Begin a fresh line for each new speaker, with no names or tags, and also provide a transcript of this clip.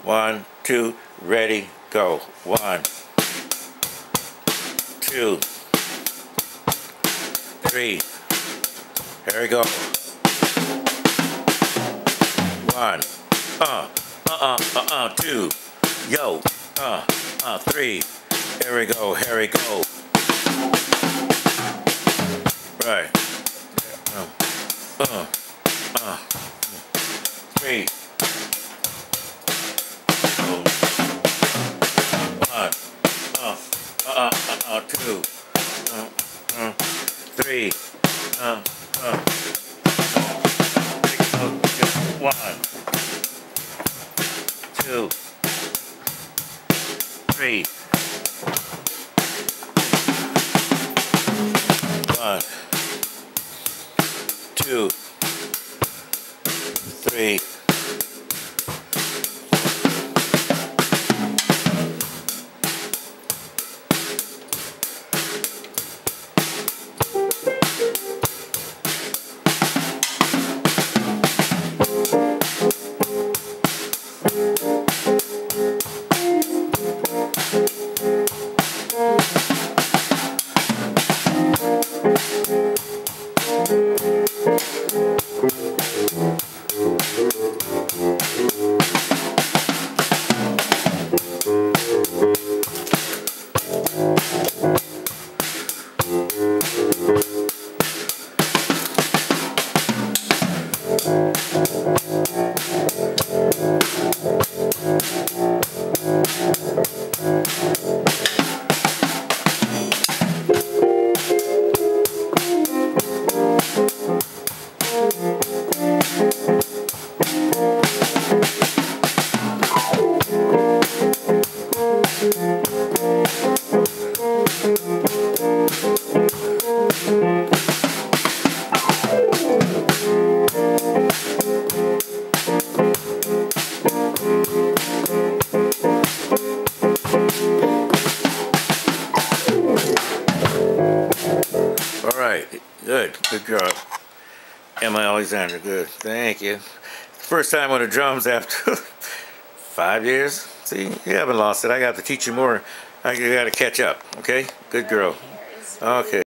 1, 2, ready, go. 1, 2, 3. Here we go. 1, 2, yo, 3. Here we go, here we go. Right. 3. 1, 2, 3. 1, 2, 3. 1, 2, 3. Alright, good job. Emma Alexandra, good, thank you. First time on the drums after 5 years. See, you haven't lost it. I got to teach you more. I got to catch up, okay? Good girl. Okay.